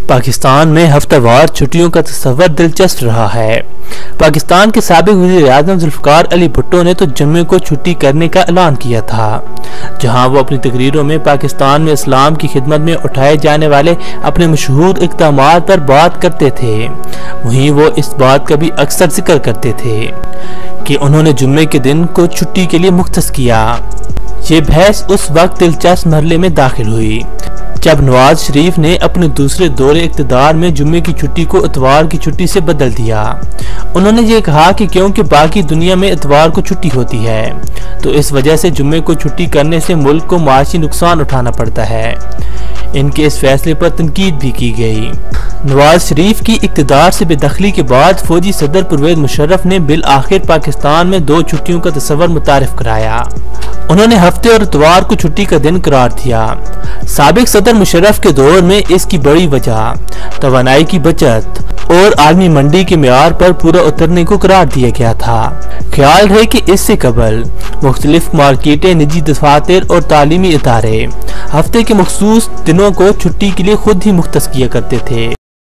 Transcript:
पाकिस्तान में हफ्तावार छुट्टियों का तस्वर दिलचस्प रहा है। पाकिस्तान के साबिक वज़ीर-ए-आज़म ज़ुल्फ़िकार अली भुट्टो ने तो जुम्मे को छुट्टी करने का ऐलान किया था, जहां वो अपनी तकरीरों में पाकिस्तान में इस्लाम की खिदमत में उठाए जाने वाले अपने मशहूर इक़दामात पर बात करते थे। वहीं वो इस बात का भी अक्सर जिक्र करते थे कि उन्होंने जुम्मे के दिन को छुट्टी के लिए मुख्तस किया। ये बहस उस वक्त दिलचस्प मरहले में दाखिल हुई जब नवाज शरीफ ने अपने दूसरे दौरे इक़्तिदार में जुम्मे की छुट्टी को इतवार की छुट्टी से बदल दिया। उन्होंने ये कहा कि क्योंकि बाकी दुनिया में इतवार को छुट्टी होती है, तो इस वजह से जुम्मे को छुट्टी करने से मुल्क को माशी नुकसान उठाना पड़ता है। इनके इस फैसले पर तनकीद भी की गई। नवाज शरीफ की इक़्तिदार से बेदखली के बाद फौजी सदर परवेज मुशर्रफ ने बिल आखिर पाकिस्तान में 2 छुट्टियों का तस्वर मुतारिफ कराया। उन्होंने हफ्ते और इतवार को छुट्टी का दिन करार दिया। साबिक सदर मुशर्रफ के दौर में इसकी बड़ी वजह तवानाई की बचत और आलमी मंडी के मेयार पर पूरा उतरने को करार दिया गया था। ख्याल है कि इससे कबल मुख्तलिफ मार्केटें, निजी दफातर और तालीमी इदारे हफ्ते के मखसूस दिनों को छुट्टी के लिए खुद ही मुख्तस किया करते थे।